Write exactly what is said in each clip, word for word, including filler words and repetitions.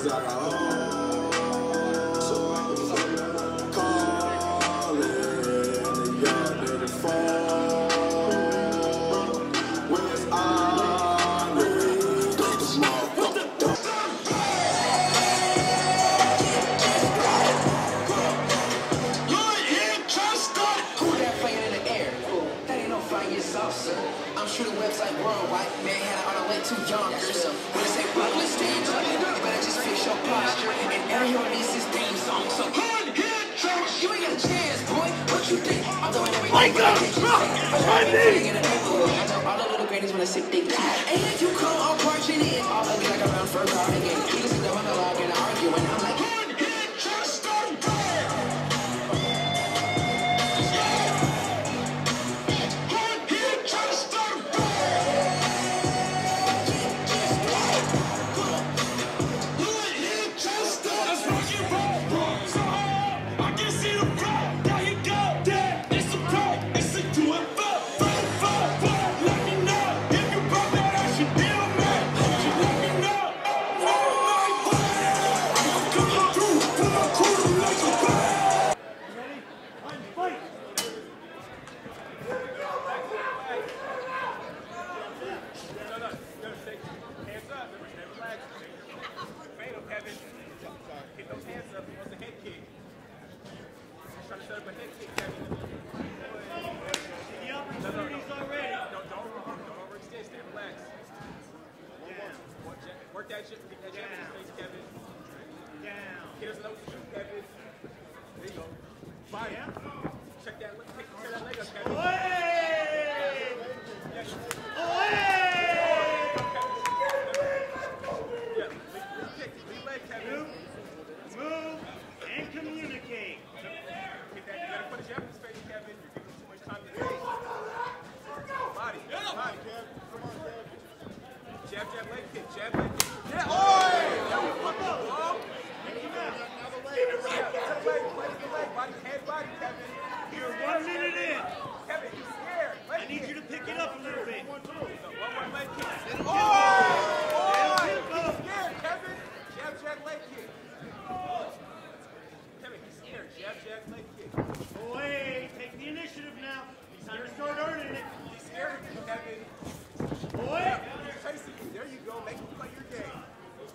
I'm shooting website worldwide, man, had all the way to Yonkers. When they say public stage, you better just fix your posture. And everyone needs his theme song, so one hit church. You ain't got a chance, boy. What you think? I'm doing everything. Wake up, I'm in the neighborhood. I know all the little grannies when I sip they die. And if you come, I'm marching in. All ugly like around for a guard again. You listen to monologue and arguing. I'm like, one hit church, start dead. Work that shit, get that jab in his face, Kevin. Down. Get us another shoot, Kevin. There you go. Body. Check that, take, tear that leg up, Kevin. Away! Yes. Away! Yeah, lead kick, lead leg, Kevin. Move, move, and communicate. Get that, you gotta put a jab in his face, Kevin. You're giving him too much time to think. Body, body. Jab, jab, leg kick, jab, leg kick. Yeah, oh! That was fucking ball. Another leg, another leg, leg, leg, body, head, body, Kevin. You're one minute in. Kevin, he's scared. Leg I need kick. you to pick it up a little bit. One, one leg kick. Let him Oh! go. Oh! Let him go. He's scared, Kevin. Jab, jab, leg kick. Kevin, he's scared. Jab, jab, leg kick. Away. Take the initiative now. Time to start earning it. He's scared of you, Kevin. Away. Chasing you. There you go. Make him play your game.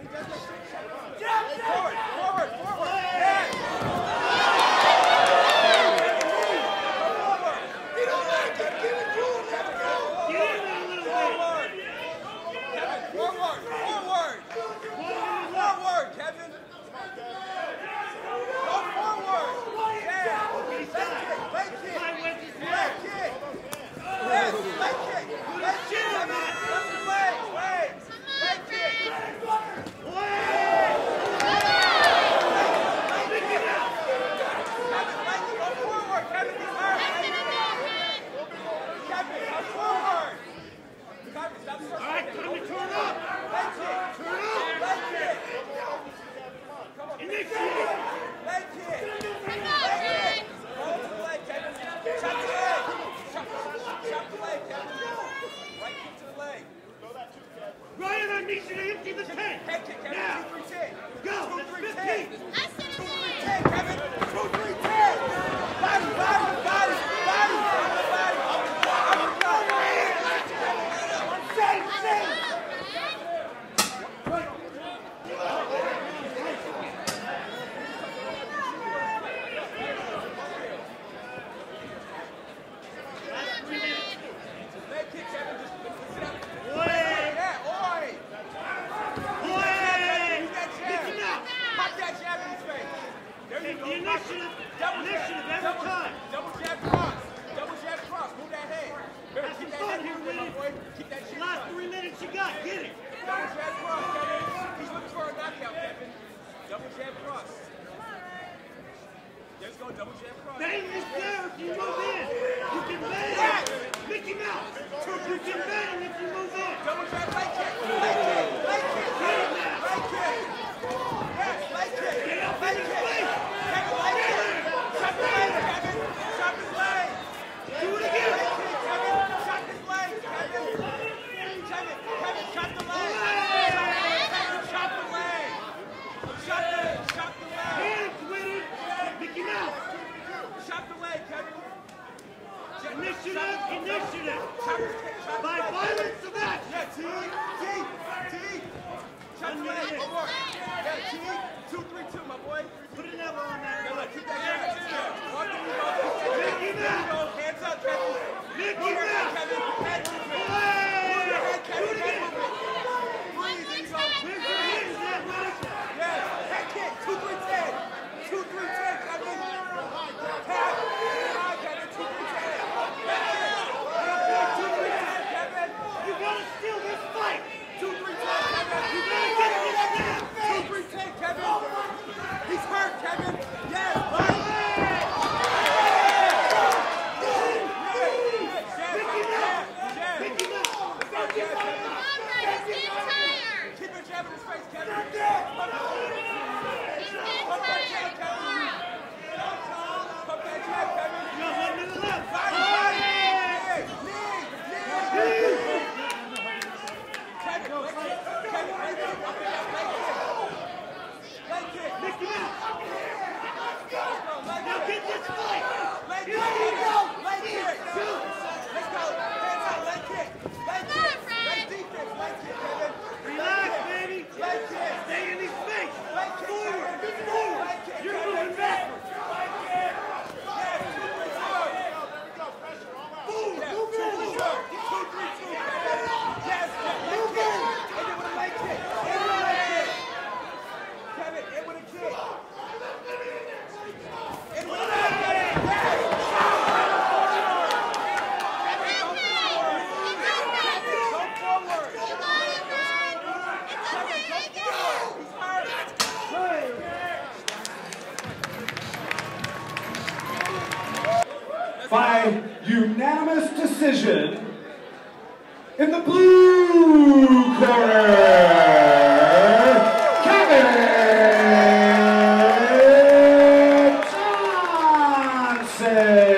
Forward, forward, forward. Yes. Forward, forward. Forward, Kevin. Go forward. Yeah. Leg kick, leg kick. Leg kick. Yes, leg kick. Leg kick, Kevin. Lift the legs, legs. Leg kick. Ryan, I need you to empty the tank. Head kick, Kevin. Now. Two, three, ten. Go. Two, That's three, fifteen. ten. Two, three, ten, Kevin. Two, three, ten. Body, body, body, body. Body. Uppercut. Same, same. Leg kick, Kevin. Just sit up. Yeah, oi. Use that jab. Pop that jab in his face. There you Take go. the initiative. Double jab. Initiative every Double- time. Double jab cross. Double jab cross. Move that head. Remember, Have keep some that fun head here, moving, my Willie. boy. Keep that shit Last up. three minutes you got. Get it. Double jab cross, Kevin. He's looking for a knockout, Kevin. Double jab cross. Let's go, double jab cross. Bang is there if you move in. You can bang. Mickey Mouse. You can bang if you move in. Double jab leg kick. Leg kick. Leg kick. Leg kick. Yes, leg kick. Get up Leg in his kick. face. Kevin, leg kick. Chop the leg, Kevin. Chop his leg. Do it again. Leg kick, Kevin. Chop his leg, Kevin. Kevin, Kevin, chop the leg. Kevin, chop the leg. Chop the, chop the leg. Hands with it. Mickey Mouse. Chop the leg, Kevin. Initiative. Initiative. Chop his chop By his leg. violence of action. Yeah, T, T, T. Chop the leg. One more. Yeah, T. Two, three, two, my boy. Put an elbow on Yeah, that. look, keep that jab. Walk the knee off. Keep that jab. Mickey There you Mouse. go. Hands up, Kevin. Mickey Move your head, Mouse. Kevin. Head movement. Hey. Move your head, Do Kevin. it Head again. movement. Breathe. There you go. Where's your hands at, Willie? Yes. Head kick. Two, three, ten. Two, three, ten, Kevin. Tap. High, Kevin. Two, three, ten. Head kick. Two, three, ten, Kevin. You gotta steal this fight. Two, three, ten, Kevin. You gotta get this damn Two, face. three, ten, Kevin. He's hurt, Kevin. Yes, right. Mickey Mouse. Mickey Mouse. Keep your jab in his face, Kevin. Pump that jab, Kevin. Pump that jab, Kevin. You got one minute left. Body, body. Knee, knee, knee. Kevin, leg kick. Kevin, leg kick. Up and down, leg kick. Leg kick. Mickey Mouse. Let's go, leg Now kick. get this fight. Leg Here kick. we go. Leg kick. Let's go. Hands out, leg kick. Leg kick. Leg defense, leg kick, Kevin. Relax, baby. Leg kick. Stay in his face. Leg kick, Forward. Kevin. Forward. Leg kick, You're Kevin. moving backwards. Yes, two, three, two. Move. Yeah, Move two, in. three, two. Two, three, two, Kevin. Yes, leg kick. And then with a leg kick. And with a leg kick. Kevin, and with a kick. And with a leg kick. Yes. Go forward. Kevin, go forward. He's hurt. By unanimous decision, in the blue corner, Kevin Johnson.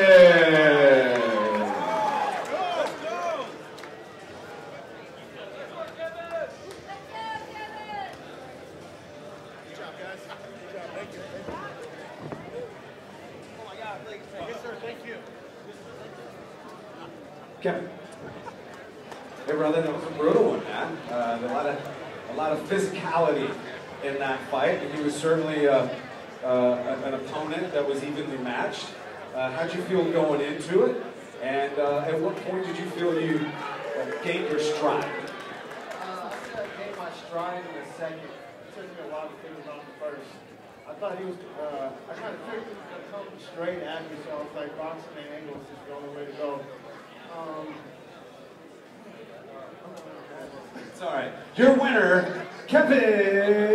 Kevin. Hey brother, that was a brutal one, man. Uh, a lot of a lot of physicality in that fight, and he was certainly uh, uh, an opponent that was evenly matched. Uh, how'd you feel going into it? And uh, at what point did you feel you uh, gained your stride? Uh, I said I gained my stride in the second. It took me a while to figure out the first. I thought he was, uh, I kind of figured he was going to come straight at me, so I was like, boxing the angle is just the only way to go. Um, It's all right. Your winner, Kevin